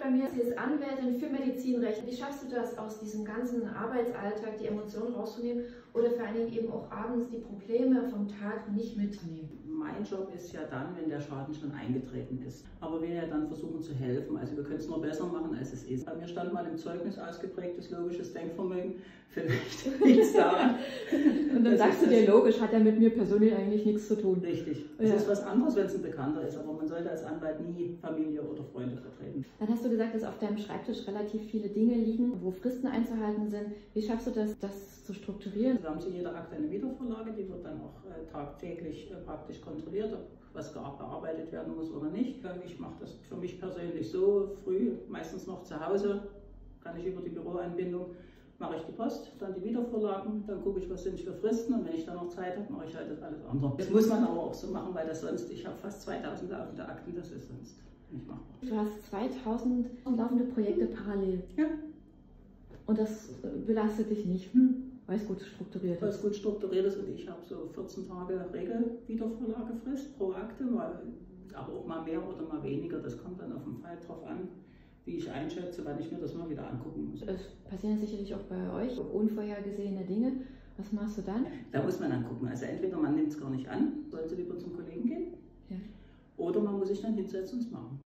bei mir, sie ist Anwältin für Medizinrecht. Wie schaffst du das, aus diesem ganzen Arbeitsalltag die Emotionen rauszunehmen oder vor allen Dingen eben auch abends die Probleme vom Tag nicht mitzunehmen? Mein Job ist ja dann, wenn der Schaden schon eingetreten ist. Aber wir ja dann versuchen zu helfen. Also wir können es nur besser machen, als es ist. Bei mir stand mal im Zeugnis ausgeprägtes logisches Denkvermögen. Vielleicht liegt es daran. Und dann sagst du dir, logisch, hat er mit mir persönlich eigentlich nichts zu tun. Richtig. Es ist was anderes, wenn es ein Bekannter ist, aber man sollte als Anwalt nie Familie oder Freunde vertreten. Dann hast du gesagt, dass auf deinem Schreibtisch relativ viele Dinge liegen, wo Fristen einzuhalten sind. Wie schaffst du das, das zu strukturieren? Wir haben zu jeder Akte eine Wiedervorlage, die wird dann auch tagtäglich praktisch kontrolliert, ob was bearbeitet werden muss oder nicht. Ich mache das für mich persönlich so früh, meistens noch zu Hause, kann ich über die Büroanbindung, mache ich die Post, dann die Wiedervorlagen, dann gucke ich, was sind für Fristen und wenn ich dann noch Zeit habe, mache ich halt das alles andere. Das muss man aber auch so machen, weil das sonst, ich habe fast 2000 laufende Akten, das ist sonst nicht machbar. Du hast 2000 laufende Projekte parallel. Ja. Und das belastet dich nicht, weil es gut strukturiert ist. Weil es gut strukturiert ist und ich habe so 14 Tage Regel-Wiedervorlagefrist pro Akte, aber auch mal mehr oder mal weniger, das kommt dann auf den Fall drauf an, wie ich einschätze, wann ich mir das mal wieder angucken muss. Es passieren sicherlich auch bei euch unvorhergesehene Dinge. Was machst du dann? Da muss man dann gucken. Also entweder man nimmt es gar nicht an, sollte lieber zum Kollegen gehen, oder man muss sich dann hinsetzen und es machen.